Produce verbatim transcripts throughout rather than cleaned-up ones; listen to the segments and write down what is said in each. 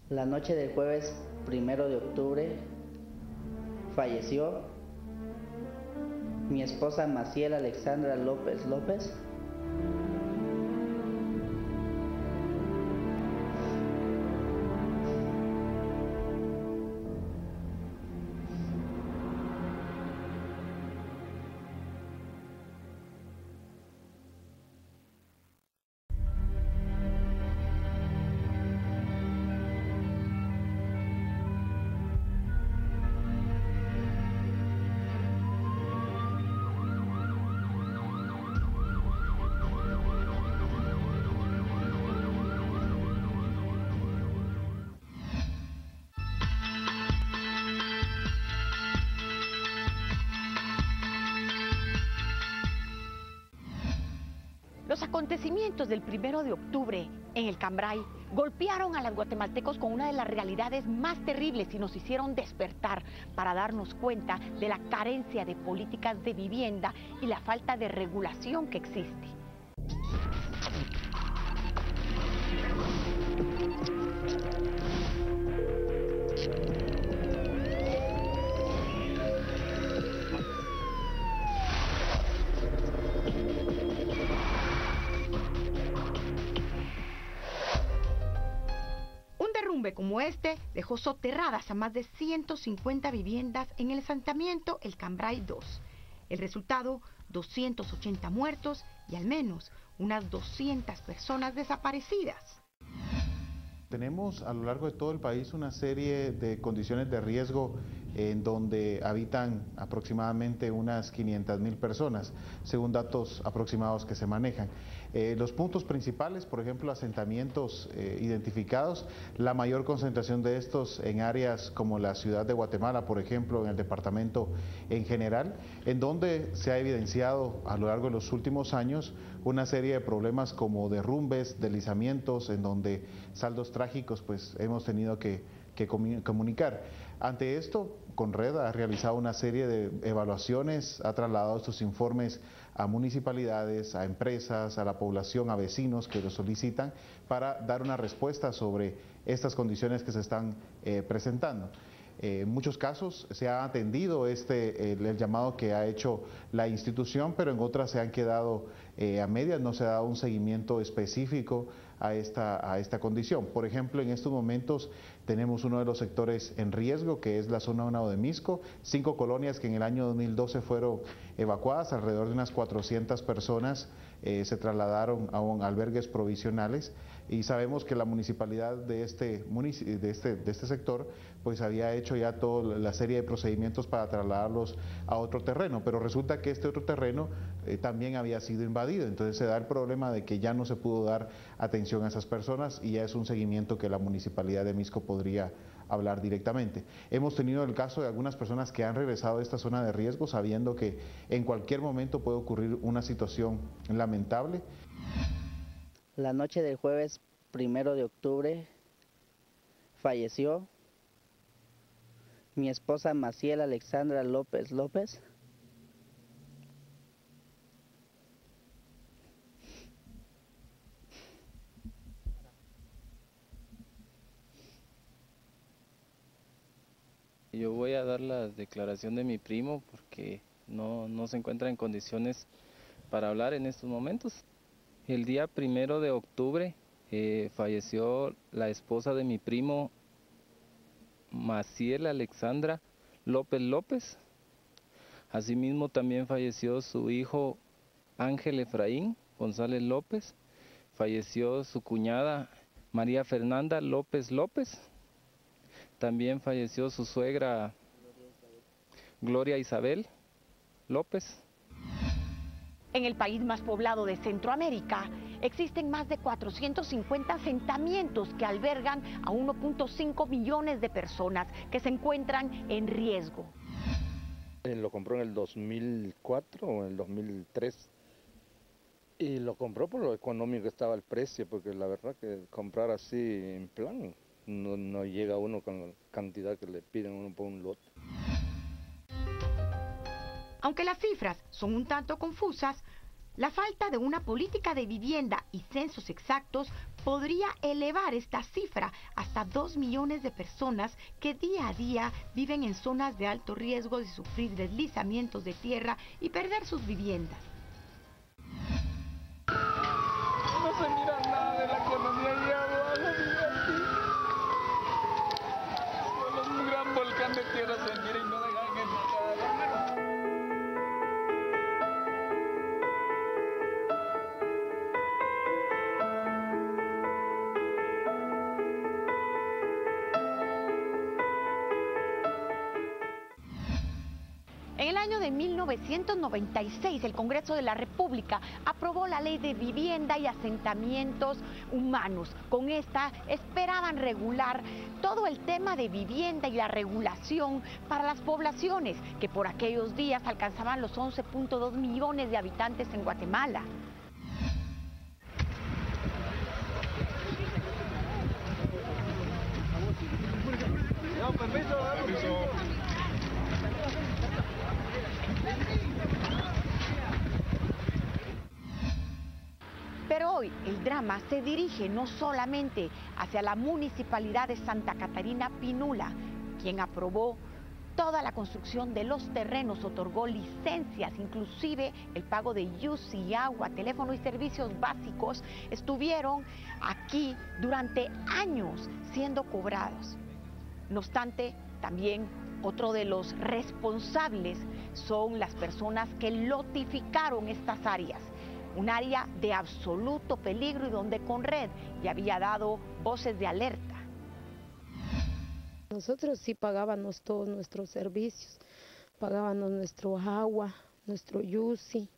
La noche del jueves primero de octubre falleció mi esposa Maciel Alexandra López López. Los acontecimientos del primero de octubre en el Cambray golpearon a los guatemaltecos con una de las realidades más terribles y nos hicieron despertar para darnos cuenta de la carencia de políticas de vivienda y la falta de regulación que existe. Como este dejó soterradas a más de ciento cincuenta viviendas en el asentamiento El Cambray dos. El resultado, doscientos ochenta muertos y al menos unas doscientas personas desaparecidas. Tenemos a lo largo de todo el país una serie de condiciones de riesgo en donde habitan aproximadamente unas quinientas mil personas, según datos aproximados que se manejan. Eh, los puntos principales, por ejemplo, asentamientos eh, identificados, la mayor concentración de estos en áreas como la ciudad de Guatemala, por ejemplo, en el departamento en general, en donde se ha evidenciado a lo largo de los últimos años una serie de problemas como derrumbes, deslizamientos, en donde saldos trágicos pues hemos tenido que, que comunicar. Ante esto, Conred ha realizado una serie de evaluaciones, ha trasladado estos informes a municipalidades, a empresas, a la población, a vecinos que lo solicitan para dar una respuesta sobre estas condiciones que se están eh, presentando. Eh, en muchos casos se ha atendido este, el, el llamado que ha hecho la institución, pero en otras se han quedado eh, a medias, no se ha dado un seguimiento específico a esta, a esta condición. Por ejemplo, en estos momentos tenemos uno de los sectores en riesgo, que es la zona uno de Misco, cinco colonias que en el año dos mil doce fueron evacuadas, alrededor de unas cuatrocientas personas eh, se trasladaron a un, albergues provisionales, y sabemos que la municipalidad de este, de este, de este sector pues había hecho ya toda la serie de procedimientos para trasladarlos a otro terreno, pero resulta que este otro terreno eh, también había sido invadido, entonces se da el problema de que ya no se pudo dar atención a esas personas y ya es un seguimiento que la municipalidad de Misco podría hablar directamente. Hemos tenido el caso de algunas personas que han regresado a esta zona de riesgo sabiendo que en cualquier momento puede ocurrir una situación lamentable. La noche del jueves primero de octubre falleció mi esposa Maciel Alexandra López López. Yo voy a dar la declaración de mi primo porque no, no se encuentra en condiciones para hablar en estos momentos. El día primero de octubre eh, falleció la esposa de mi primo, Maciel Alexandra López López. Asimismo también falleció su hijo Ángel Efraín González López. Falleció su cuñada María Fernanda López López. También falleció su suegra Gloria Isabel López. En el país más poblado de Centroamérica existen más de cuatrocientos cincuenta asentamientos que albergan a uno punto cinco millones de personas que se encuentran en riesgo. Lo compró en el dos mil cuatro o en el dos mil tres y lo compró por lo económico que estaba el precio, porque la verdad que comprar así en plan no, no llega uno con la cantidad que le piden uno por un lote. Aunque las cifras son un tanto confusas, la falta de una política de vivienda y censos exactos podría elevar esta cifra hasta dos millones de personas que día a día viven en zonas de alto riesgo de sufrir deslizamientos de tierra y perder sus viviendas. No se mira nada de la economía ahí abajo, fíjate. Solo un gran volcán de tierra se mira y no dejan entrar. En el año de mil novecientos noventa y seis, el Congreso de la República aprobó la Ley de Vivienda y Asentamientos Humanos. Con esta esperaban regular todo el tema de vivienda y la regulación para las poblaciones, que por aquellos días alcanzaban los once punto dos millones de habitantes en Guatemala. No, permiso, permiso. Pero hoy el drama se dirige no solamente hacia la Municipalidad de Santa Catarina Pinula, quien aprobó toda la construcción de los terrenos, otorgó licencias, inclusive el pago de luz y agua, teléfono y servicios básicos estuvieron aquí durante años siendo cobrados. No obstante, también otro de los responsables son las personas que lotificaron estas áreas. Un área de absoluto peligro y donde Conred ya había dado voces de alerta. Nosotros sí pagábamos todos nuestros servicios, pagábamos nuestro agua, nuestro yusi.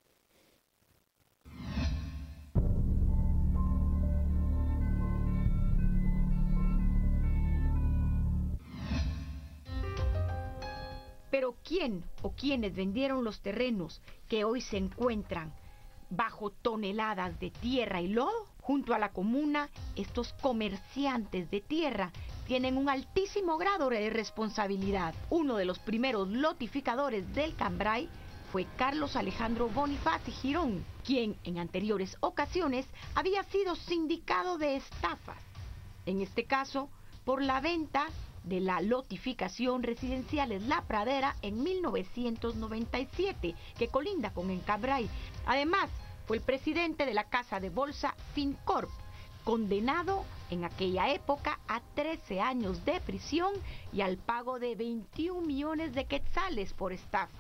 Pero ¿quién o quiénes vendieron los terrenos que hoy se encuentran bajo toneladas de tierra y lodo? Junto a la comuna, estos comerciantes de tierra tienen un altísimo grado de responsabilidad. Uno de los primeros lotificadores del Cambray fue Carlos Alejandro Bonifaz y Girón, quien en anteriores ocasiones había sido sindicado de estafas. En este caso, por la venta de la lotificación residenciales La Pradera en mil novecientos noventa y siete, que colinda con el Cambray. Además, fue el presidente de la casa de bolsa Fincorp, condenado en aquella época a trece años de prisión y al pago de veintiún millones de quetzales por estafa.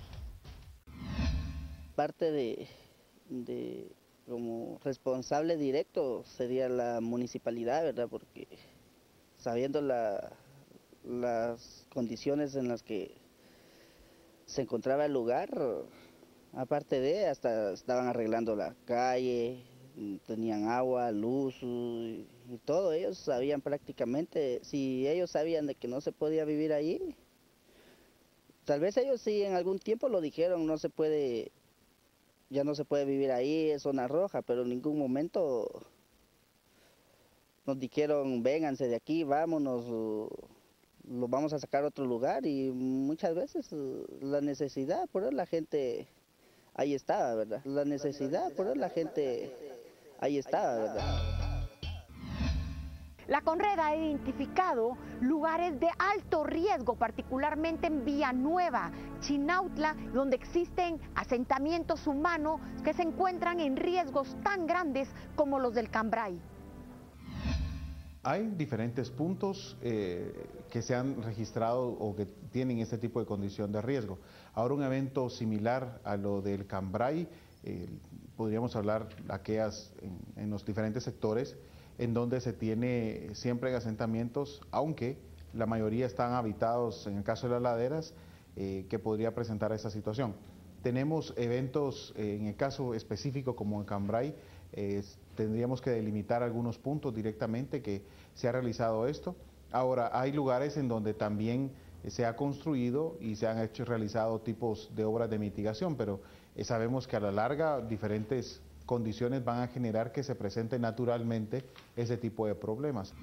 Parte de, de como responsable directo sería la municipalidad, ¿verdad? Porque sabiendo la, las condiciones en las que se encontraba el lugar, aparte de, hasta estaban arreglando la calle, tenían agua, luz y, y todo. Ellos sabían prácticamente, si ellos sabían de que no se podía vivir ahí, tal vez ellos sí en algún tiempo lo dijeron, no se puede, ya no se puede vivir ahí, es zona roja, pero en ningún momento nos dijeron, vénganse de aquí, vámonos, lo vamos a sacar a otro lugar. Y muchas veces la necesidad, por eso la gente ahí estaba, ¿verdad? La necesidad, por eso la gente ahí estaba, ¿verdad? La Conred ha identificado lugares de alto riesgo, particularmente en Villanueva, Chinautla, donde existen asentamientos humanos que se encuentran en riesgos tan grandes como los del Cambray. Hay diferentes puntos eh, que se han registrado o que tienen este tipo de condición de riesgo. Ahora un evento similar a lo del Cambray, eh, podríamos hablar aquellas en, en los diferentes sectores en donde se tiene siempre asentamientos, aunque la mayoría están habitados, en el caso de las laderas, eh, que podría presentar esa situación. Tenemos eventos, eh, en el caso específico como en Cambray, eh, tendríamos que delimitar algunos puntos directamente que se ha realizado esto. Ahora, hay lugares en donde también se ha construido y se han hecho realizado tipos de obras de mitigación, pero eh, sabemos que a la larga diferentes condiciones van a generar que se presente naturalmente ese tipo de problemas.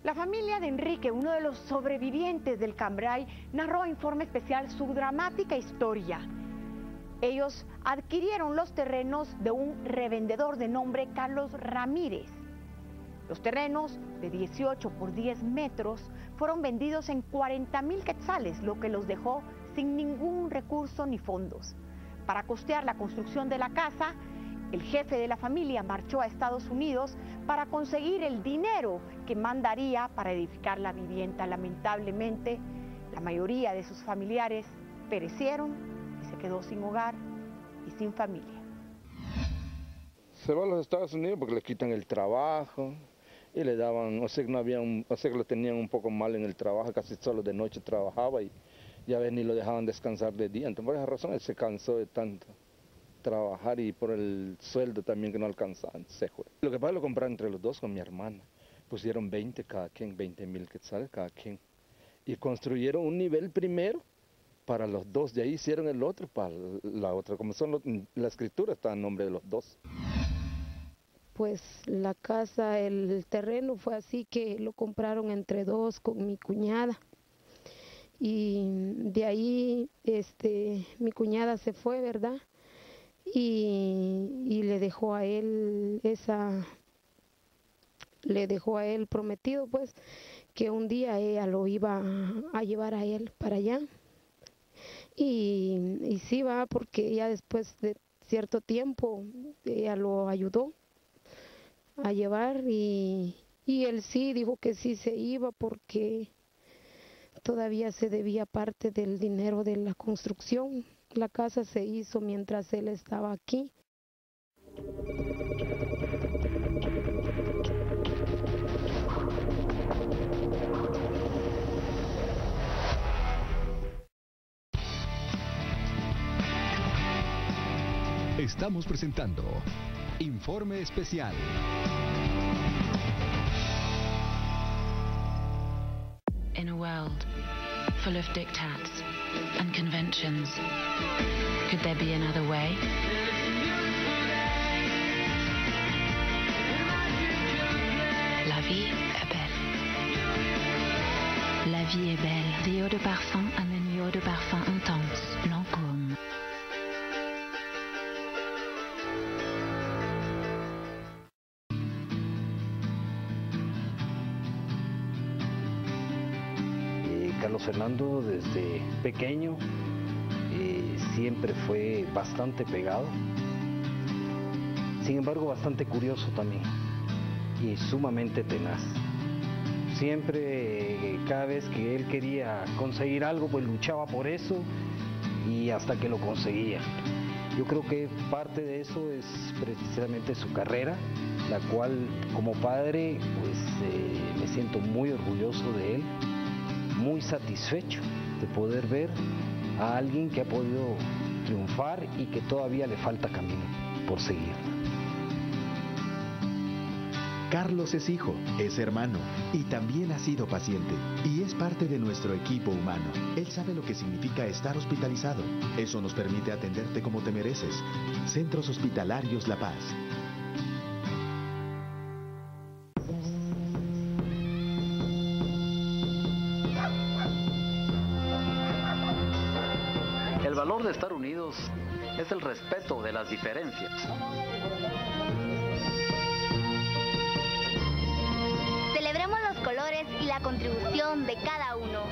La familia de Enrique, uno de los sobrevivientes del Cambrai, narró en Informe Especial su dramática historia. Ellos adquirieron los terrenos de un revendedor de nombre Carlos Ramírez. Los terrenos de dieciocho por diez metros fueron vendidos en cuarenta mil quetzales, lo que los dejó sin ningún recurso ni fondos. Para costear la construcción de la casa, el jefe de la familia marchó a Estados Unidos para conseguir el dinero que mandaría para edificar la vivienda. Lamentablemente, la mayoría de sus familiares perecieron y se quedó sin hogar y sin familia. Se va a los Estados Unidos porque le quitan el trabajo y le daban, o sea que no había un, o sea que lo tenían un poco mal en el trabajo, casi solo de noche trabajaba y ya ves ni lo dejaban descansar de día. Entonces por esa razón él se cansó de tanto trabajar y por el sueldo también que no alcanzaban, se fue. Lo que pasa es que lo compraron entre los dos con mi hermana. Pusieron veinte cada quien, veinte mil quetzales cada quien. Y construyeron un nivel primero para los dos, de ahí hicieron el otro para la otra. Como son los, la escritura está en nombre de los dos. Pues la casa, el terreno fue así que lo compraron entre dos con mi cuñada. Y de ahí este, mi cuñada se fue, ¿verdad? Y, y le dejó a él esa, le dejó a él prometido pues que un día ella lo iba a, a llevar a él para allá. Y, y sí va, porque ya después de cierto tiempo ella lo ayudó a llevar y, y él sí dijo que sí se iba porque todavía se debía parte del dinero de la construcción. La casa se hizo mientras él estaba aquí. Estamos presentando Informe Especial. In a world full of diktats and conventions, could there be another way? La vie est belle. La vie est belle. The eau de parfum and the eau de parfum intense, Lancôme. Carlos Fernando desde pequeño eh, siempre fue bastante pegado, sin embargo bastante curioso también y sumamente tenaz. Siempre, eh, cada vez que él quería conseguir algo, pues luchaba por eso y hasta que lo conseguía. Yo creo que parte de eso es precisamente su carrera, la cual como padre pues eh, me siento muy orgulloso de él, muy satisfecho de poder ver a alguien que ha podido triunfar y que todavía le falta camino por seguir. Carlos es hijo, es hermano y también ha sido paciente y es parte de nuestro equipo humano. Él sabe lo que significa estar hospitalizado. Eso nos permite atenderte como te mereces. Centros Hospitalarios La Paz. El valor de estar unidos es el respeto de las diferencias. Celebremos los colores y la contribución de cada uno.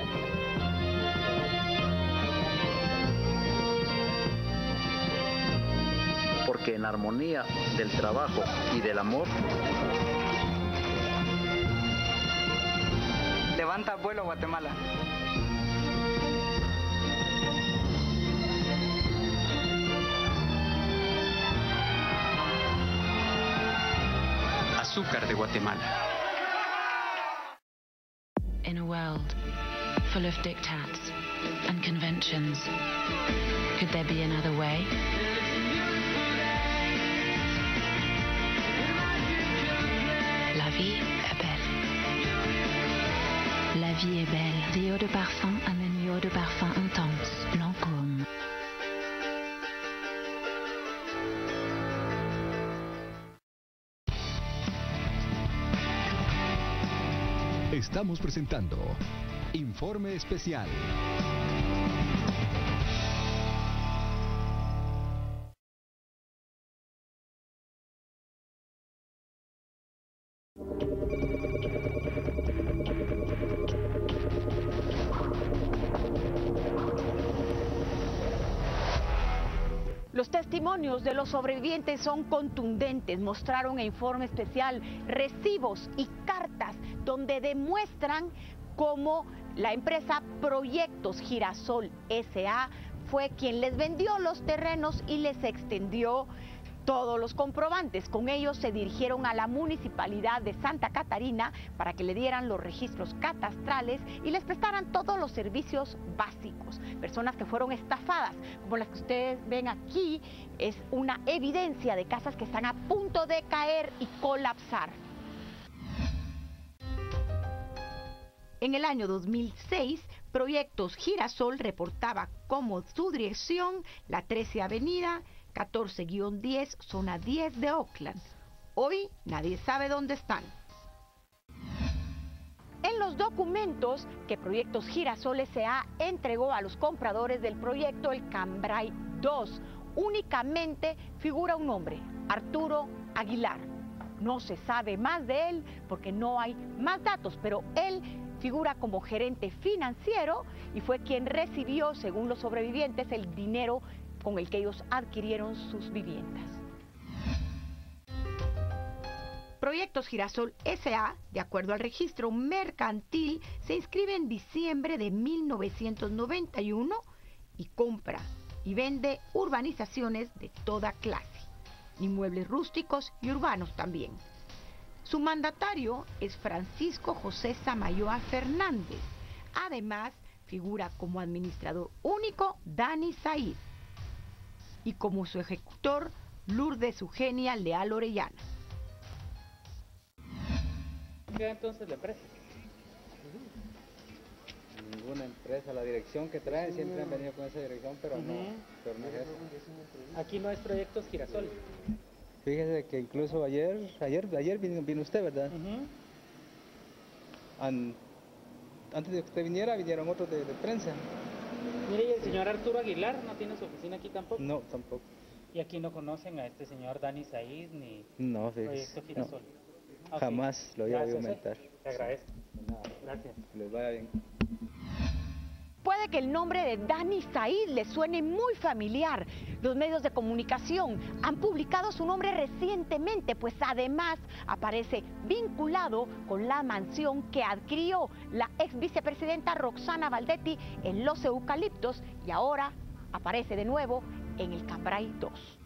Porque en armonía del trabajo y del amor, levanta vuelo Guatemala. Azúcar de Guatemala. In a world full of diktats and conventions, could there be another way? La vie est belle. La vie est belle. The eau de parfum and the eau de parfum intense, Lancôme. Estamos presentando Informe Especial. Los testimonios de los sobrevivientes son contundentes. Mostraron en Informe Especial recibos y cartas donde demuestran cómo la empresa Proyectos Girasol S A fue quien les vendió los terrenos y les extendió todos los comprobantes. Con ellos se dirigieron a la municipalidad de Santa Catarina para que le dieran los registros catastrales y les prestaran todos los servicios básicos. Personas que fueron estafadas, como las que ustedes ven aquí, es una evidencia de casas que están a punto de caer y colapsar. En el año dos mil seis, Proyectos Girasol reportaba como su dirección la trece Avenida, catorce guión diez, zona diez de Oakland. Hoy nadie sabe dónde están. En los documentos que Proyectos Girasol S A entregó a los compradores del proyecto El Cambray dos, únicamente figura un nombre, Arturo Aguilar. No se sabe más de él porque no hay más datos, pero él figura como gerente financiero y fue quien recibió, según los sobrevivientes, el dinero con el que ellos adquirieron sus viviendas. Proyectos Girasol S A, de acuerdo al registro mercantil, se inscribe en diciembre de mil novecientos noventa y uno y compra y vende urbanizaciones de toda clase, inmuebles rústicos y urbanos también. Su mandatario es Francisco José Samayoa Fernández. Además, figura como administrador único Dani Said y como su ejecutor Lourdes Eugenia Leal Orellana. ¿Qué entonces la empresa? Ninguna empresa, la dirección que traen siempre han venido con esa dirección, pero uh-huh. no, pero no es eso. Aquí no es Proyectos Girasol. Fíjese que incluso ayer, ayer, ayer vino, vino usted, ¿verdad? Uh-huh. An, antes de que usted viniera, vinieron otros de, de prensa. Mire, ¿y el señor Arturo Aguilar no tiene su oficina aquí tampoco? No, tampoco. ¿Y aquí no conocen a este señor Dani Said ni no, Proyecto Girasol? No. Okay. Jamás lo había oído comentar. Eh. Te agradezco. Nada. Gracias. Que les vaya bien. Puede que el nombre de Dani Said le suene muy familiar. Los medios de comunicación han publicado su nombre recientemente, pues además aparece vinculado con la mansión que adquirió la ex vicepresidenta Roxana Valdetti en Los Eucaliptos y ahora aparece de nuevo en el Cambray dos.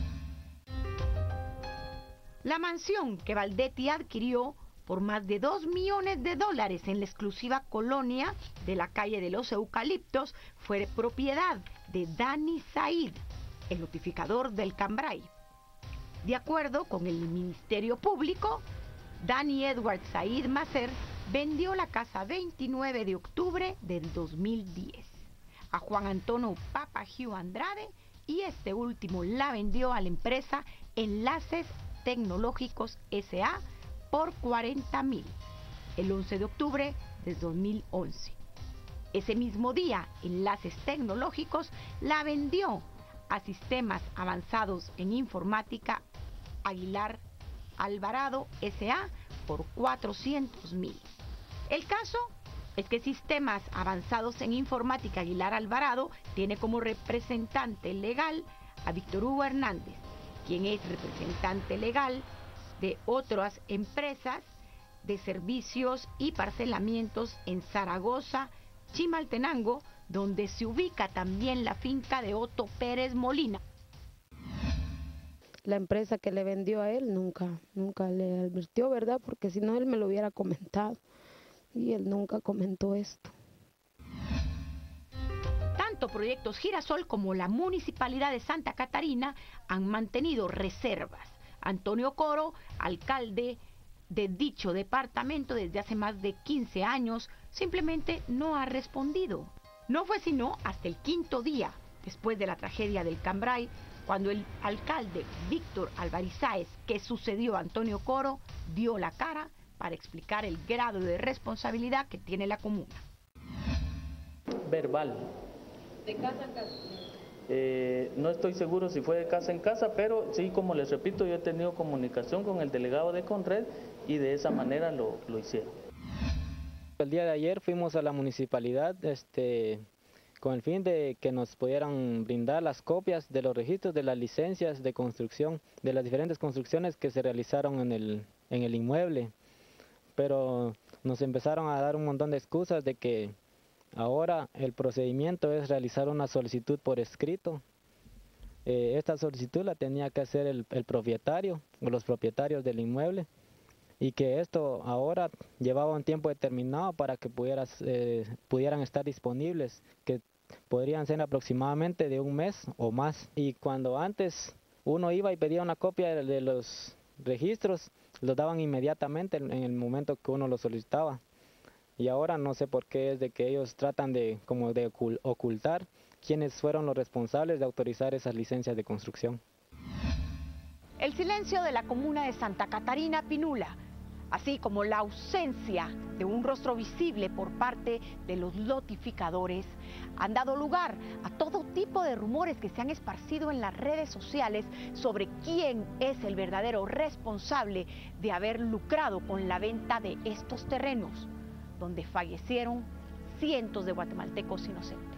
La mansión que Valdetti adquirió por más de dos millones de dólares en la exclusiva colonia de la calle de Los Eucaliptos fue propiedad de Dani Said, el notificador del Cambray. De acuerdo con el Ministerio Público, Dani Edward Said Macer vendió la casa veintinueve de octubre del dos mil diez a Juan Antonio Papagiu Andrade y este último la vendió a la empresa Enlaces Tecnológicos S A por cuarenta mil, el once de octubre de dos mil once. Ese mismo día, Enlaces Tecnológicos la vendió a Sistemas Avanzados en Informática Aguilar Alvarado S A por cuatrocientos mil. El caso es que Sistemas Avanzados en Informática Aguilar Alvarado tiene como representante legal a Víctor Hugo Hernández, quien es representante legal de otras empresas de servicios y parcelamientos en Zaragoza, Chimaltenango, donde se ubica también la finca de Otto Pérez Molina. La empresa que le vendió a él nunca, nunca le advirtió, ¿verdad? Porque si no él me lo hubiera comentado y él nunca comentó esto. Tanto Proyectos Girasol como la Municipalidad de Santa Catarina han mantenido reservas. Antonio Coro, alcalde de dicho departamento desde hace más de quince años, simplemente no ha respondido. No fue sino hasta el quinto día, después de la tragedia del Cambray, cuando el alcalde Víctor Alvarizáez, que sucedió a Antonio Coro, dio la cara para explicar el grado de responsabilidad que tiene la comuna. Verbal. ¿De casa en casa? Eh, no estoy seguro si fue de casa en casa, pero sí, como les repito, yo he tenido comunicación con el delegado de Conred y de esa manera lo, lo hicieron. El día de ayer fuimos a la municipalidad este, con el fin de que nos pudieran brindar las copias de los registros de las licencias de construcción, de las diferentes construcciones que se realizaron en el, en el inmueble. Pero nos empezaron a dar un montón de excusas de que ahora el procedimiento es realizar una solicitud por escrito. Eh, esta solicitud la tenía que hacer el, el propietario o los propietarios del inmueble, y que esto ahora llevaba un tiempo determinado para que pudieras, eh, pudieran estar disponibles, que podrían ser aproximadamente de un mes o más. Y cuando antes uno iba y pedía una copia de los registros, los daban inmediatamente en el momento que uno lo solicitaba. Y ahora no sé por qué es de que ellos tratan de, como de ocultar quiénes fueron los responsables de autorizar esas licencias de construcción. El silencio de la comuna de Santa Catarina Pinula, así como la ausencia de un rostro visible por parte de los lotificadores, han dado lugar a todo tipo de rumores que se han esparcido en las redes sociales sobre quién es el verdadero responsable de haber lucrado con la venta de estos terrenos, donde fallecieron cientos de guatemaltecos inocentes.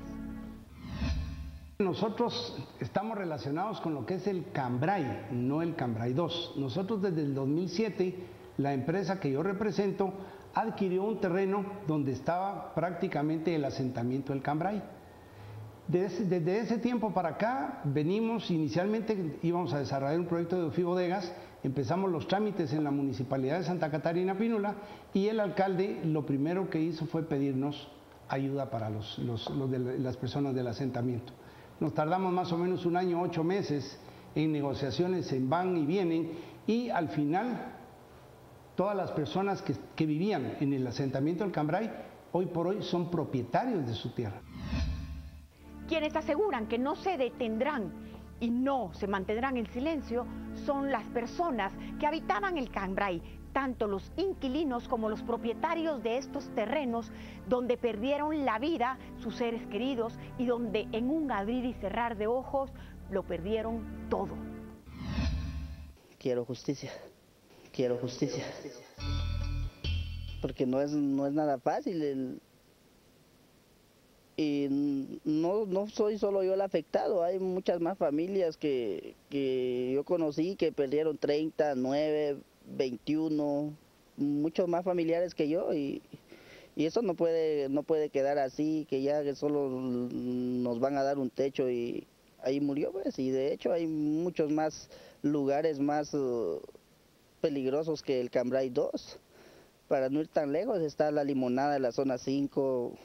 Nosotros estamos relacionados con lo que es el Cambrai, no el Cambrai dos. Nosotros desde el dos mil siete, la empresa que yo represento adquirió un terreno donde estaba prácticamente el asentamiento del Cambrai. Desde, desde ese tiempo para acá venimos, inicialmente íbamos a desarrollar un proyecto de Ofibodegas, empezamos los trámites en la Municipalidad de Santa Catarina Pinula y el alcalde lo primero que hizo fue pedirnos ayuda para los, los, los de las personas del asentamiento. Nos tardamos más o menos un año, ocho meses en negociaciones, en van y vienen, y al final todas las personas que, que vivían en el asentamiento del Cambrai, hoy por hoy son propietarios de su tierra. Quienes aseguran que no se detendrán y no se mantendrán en silencio son las personas que habitaban el Cambrai, tanto los inquilinos como los propietarios de estos terrenos, donde perdieron la vida sus seres queridos y donde en un abrir y cerrar de ojos lo perdieron todo. Quiero justicia, quiero justicia, porque no es, no es nada fácil. El... Y no, no soy solo yo el afectado, hay muchas más familias que, que yo conocí que perdieron treinta, nueve, veintiuno, muchos más familiares que yo, y, y eso no puede, no puede quedar así, que ya que solo nos van a dar un techo y ahí murió, pues. Y de hecho hay muchos más lugares más uh, peligrosos que el Cambrai dos. Para no ir tan lejos está la Limonada de la zona cinco,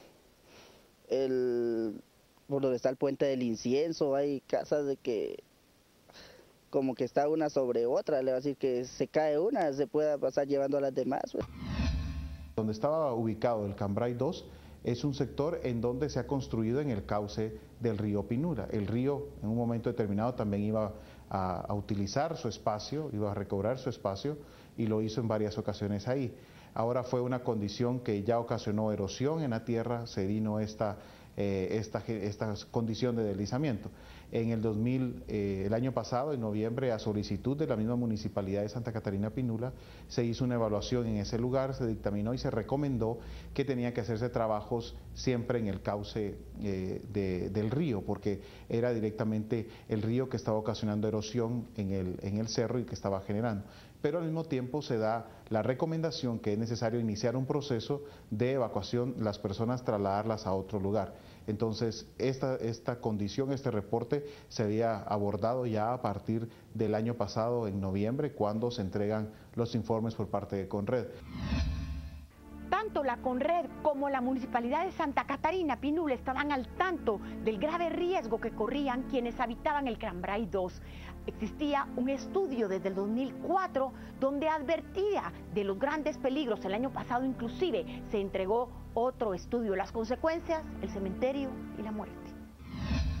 el, por donde está el Puente del Incienso, hay casas de que como que está una sobre otra, le va a decir que se cae una, se pueda pasar llevando a las demás. Pues. Donde estaba ubicado el Cambrai dos es un sector en donde se ha construido en el cauce del río Pinula. El río en un momento determinado también iba a, a utilizar su espacio, iba a recobrar su espacio y lo hizo en varias ocasiones ahí. Ahora fue una condición que ya ocasionó erosión en la tierra, se vino esta, eh, esta, esta condición de deslizamiento. En el dos mil, eh, el año pasado, en noviembre, a solicitud de la misma Municipalidad de Santa Catarina Pinula, se hizo una evaluación en ese lugar, se dictaminó y se recomendó que tenían que hacerse trabajos siempre en el cauce eh, de, del río, porque era directamente el río que estaba ocasionando erosión en el, en el cerro y que estaba generando. Pero al mismo tiempo se da la recomendación que es necesario iniciar un proceso de evacuación, las personas trasladarlas a otro lugar. Entonces, esta, esta condición, este reporte se había abordado ya a partir del año pasado, en noviembre, cuando se entregan los informes por parte de Conred. Tanto la Conred como la Municipalidad de Santa Catarina Pinula estaban al tanto del grave riesgo que corrían quienes habitaban el Cambrai dos. Existía un estudio desde el dos mil cuatro donde advertía de los grandes peligros. El año pasado inclusive se entregó otro estudio, las consecuencias, el cementerio y la muerte.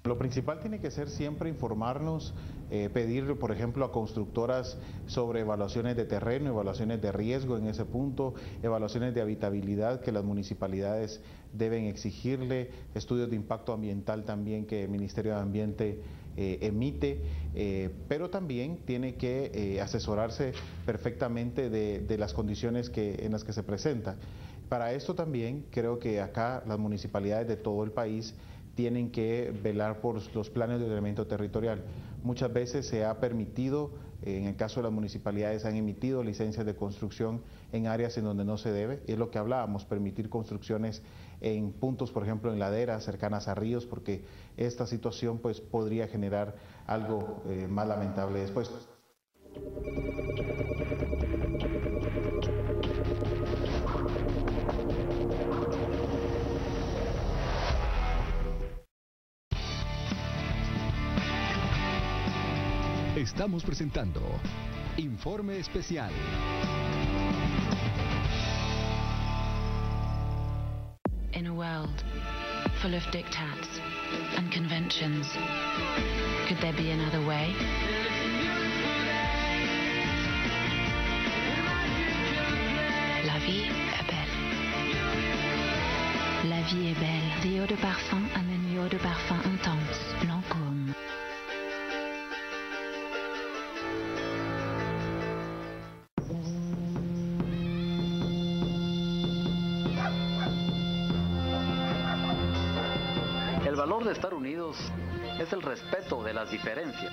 Lo principal tiene que ser siempre informarnos, eh, pedir, por ejemplo, a constructoras sobre evaluaciones de terreno, evaluaciones de riesgo en ese punto, evaluaciones de habitabilidad que las municipalidades deben exigirle, estudios de impacto ambiental también que el Ministerio de Ambiente eh, emite, eh, pero también tiene que eh, asesorarse perfectamente de, de las condiciones que, en las que se presenta. Para esto también creo que acá las municipalidades de todo el país tienen que velar por los planes de ordenamiento territorial. Muchas veces se ha permitido, en el caso de las municipalidades, han emitido licencias de construcción en áreas en donde no se debe. Es lo que hablábamos, permitir construcciones en puntos, por ejemplo, en laderas cercanas a ríos, porque esta situación pues podría generar algo eh, más lamentable después. Estamos presentando Informe Especial. In a world full of diktats and conventions, could there be another way? La vie est belle. La vie est belle. The eau de parfum amène l'eau de parfum intense, Lancôme. El valor de estar unidos es el respeto de las diferencias.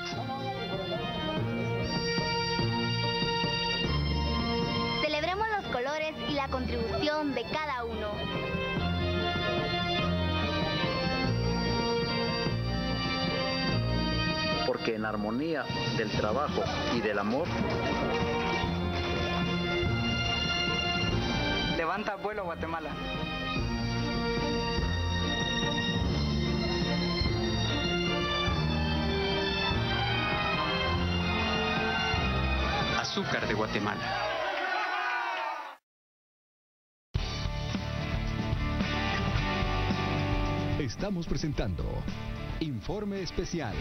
Celebremos los colores y la contribución de cada uno. Porque en armonía del trabajo y del amor, levanta vuelo Guatemala. Azúcar de Guatemala. Estamos presentando Informe Especial.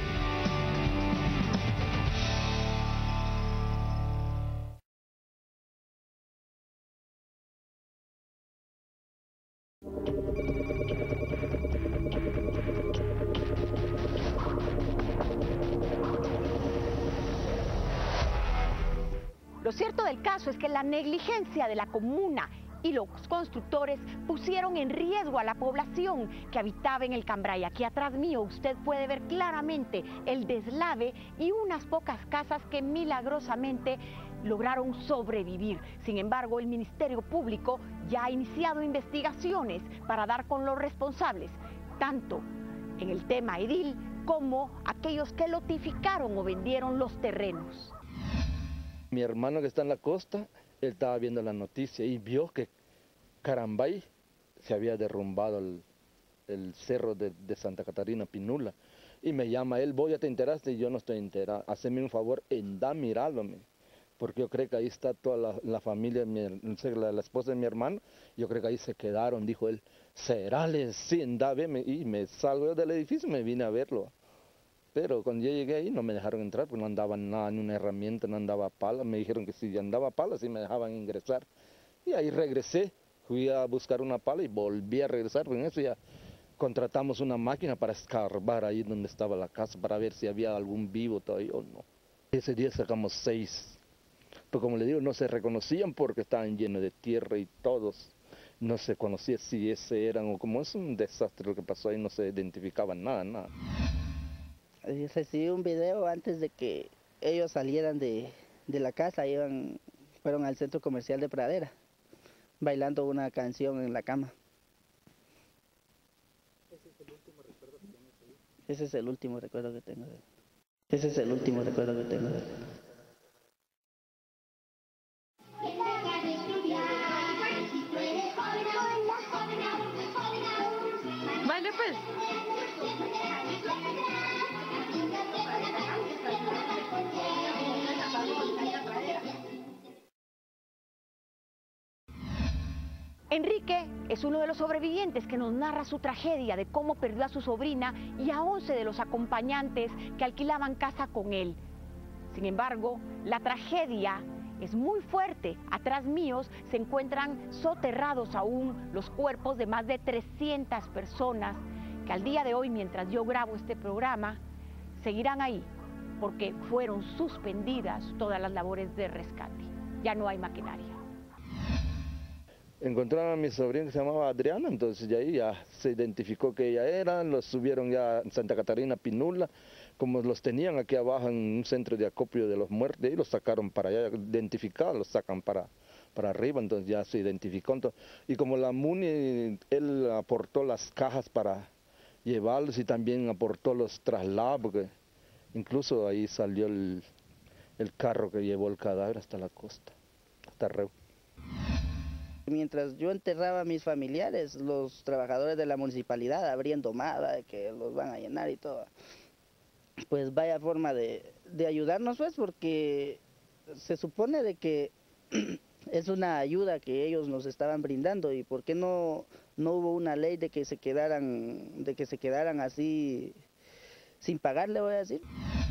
Lo cierto del caso es que la negligencia de la comuna y los constructores pusieron en riesgo a la población que habitaba en el Cambray. Aquí atrás mío usted puede ver claramente el deslave y unas pocas casas que milagrosamente lograron sobrevivir. Sin embargo, el Ministerio Público ya ha iniciado investigaciones para dar con los responsables, tanto en el tema edil como aquellos que lotificaron o vendieron los terrenos. Mi hermano que está en la costa, él estaba viendo la noticia y vio que Carambay se había derrumbado el, el cerro de, de Santa Catarina Pinula. Y me llama él, voy, ¿ya te enteraste? Y yo no estoy enterado. Haceme un favor, anda, mirándome. Porque yo creo que ahí está toda la, la familia, mi, la, la esposa de mi hermano. Yo creo que ahí se quedaron, dijo él. ¿Será? Sí, anda, veme. Y me salgo yo del edificio y me vine a verlo. Pero cuando yo llegué ahí no me dejaron entrar porque no andaba nada, ni una herramienta, no andaba pala. Me dijeron que si andaba pala sí me dejaban ingresar. Y ahí regresé, fui a buscar una pala y volví a regresar. Con eso ya contratamos una máquina para escarbar ahí donde estaba la casa, para ver si había algún vivo todavía o no. Ese día sacamos seis. Pero como le digo, no se reconocían porque estaban llenos de tierra y todos. No se conocía si ese eran o como es un desastre lo que pasó ahí, no se identificaban nada, nada. Recibí un video antes de que ellos salieran de, de la casa, iban, fueron al centro comercial de Pradera, bailando una canción en la cama. ¿Ese es el último recuerdo que tienes ahí? Ese es el último recuerdo que tengo de él. Ese es el último recuerdo que tengo de él. Baile pues. Enrique es uno de los sobrevivientes que nos narra su tragedia de cómo perdió a su sobrina y a once de los acompañantes que alquilaban casa con él. Sin embargo, la tragedia es muy fuerte. Atrás míos se encuentran soterrados aún los cuerpos de más de trescientas personas que al día de hoy, mientras yo grabo este programa, seguirán ahí porque fueron suspendidas todas las labores de rescate. Ya no hay maquinaria. Encontraron a mi sobrina que se llamaba Adriana, entonces de ahí ya se identificó que ella era, los subieron ya a Santa Catarina, Pinula, como los tenían aquí abajo en un centro de acopio de los muertos, y los sacaron para allá, identificados, los sacan para, para arriba, entonces ya se identificó. Entonces, y como la MUNI, él aportó las cajas para llevarlos y también aportó los traslados, porque incluso ahí salió el, el carro que llevó el cadáver hasta la costa, hasta Reu. Mientras yo enterraba a mis familiares, los trabajadores de la municipalidad abriendo domada, de que los van a llenar y todo. Pues vaya forma de, de ayudarnos, pues, porque se supone de que es una ayuda que ellos nos estaban brindando, y por qué no, no hubo una ley de que se quedaran, de que se quedaran así sin pagar, le voy a decir.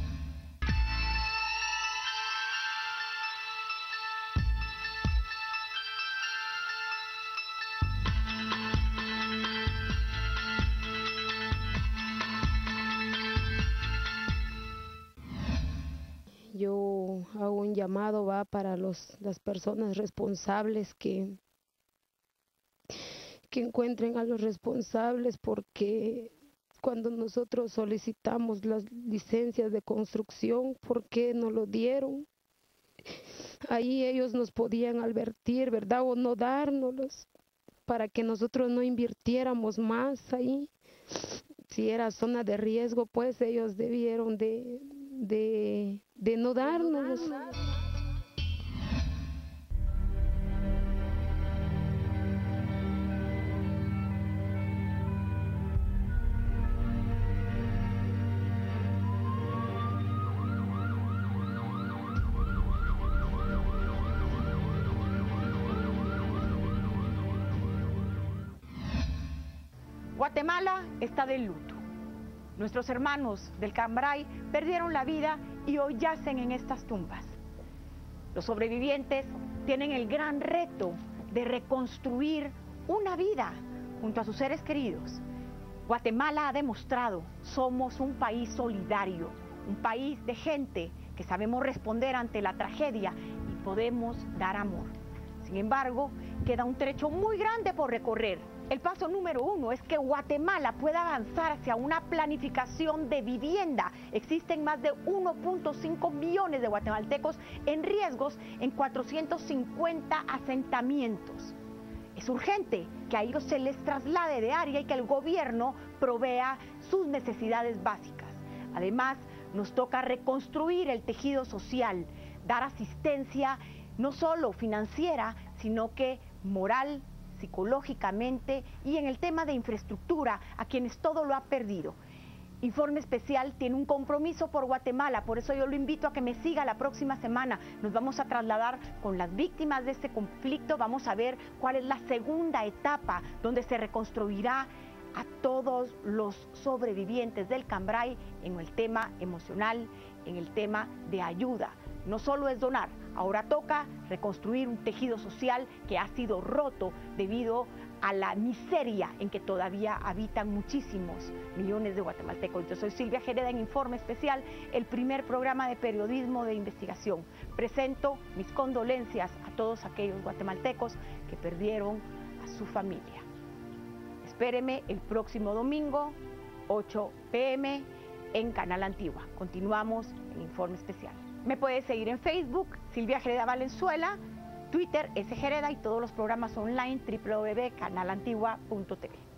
Yo hago un llamado va para los, las personas responsables que, que encuentren a los responsables, porque cuando nosotros solicitamos las licencias de construcción, ¿por qué no lo dieron? Ahí ellos nos podían advertir, ¿verdad? O no dárnoslos para que nosotros no invirtiéramos más ahí. Si era zona de riesgo, pues ellos debieron de... De, de no darnos. Guatemala está de luto. Nuestros hermanos del Cambray perdieron la vida y hoy yacen en estas tumbas. Los sobrevivientes tienen el gran reto de reconstruir una vida junto a sus seres queridos. Guatemala ha demostrado, somos un país solidario, un país de gente que sabemos responder ante la tragedia y podemos dar amor. Sin embargo, queda un trecho muy grande por recorrer. El paso número uno es que Guatemala pueda avanzar hacia una planificación de vivienda. Existen más de uno punto cinco millones de guatemaltecos en riesgos en cuatrocientos cincuenta asentamientos. Es urgente que a ellos se les traslade de área y que el gobierno provea sus necesidades básicas. Además, nos toca reconstruir el tejido social, dar asistencia no solo financiera, sino que moral, psicológicamente y en el tema de infraestructura a quienes todo lo ha perdido. Informe Especial tiene un compromiso por Guatemala, por eso yo lo invito a que me siga la próxima semana. Nos vamos a trasladar con las víctimas de este conflicto, vamos a ver cuál es la segunda etapa donde se reconstruirá a todos los sobrevivientes del Cambray en el tema emocional, en el tema de ayuda. No solo es donar, ahora toca reconstruir un tejido social que ha sido roto debido a la miseria en que todavía habitan muchísimos millones de guatemaltecos. Yo soy Silvia Jereda en Informe Especial, el primer programa de periodismo de investigación. Presento mis condolencias a todos aquellos guatemaltecos que perdieron a su familia. Espéreme el próximo domingo, ocho p m en Canal Antigua. Continuamos en Informe Especial. Me puedes seguir en Facebook, Silvia Jereda Valenzuela, Twitter, S Jereda y todos los programas online, w w w punto canal antigua punto t v.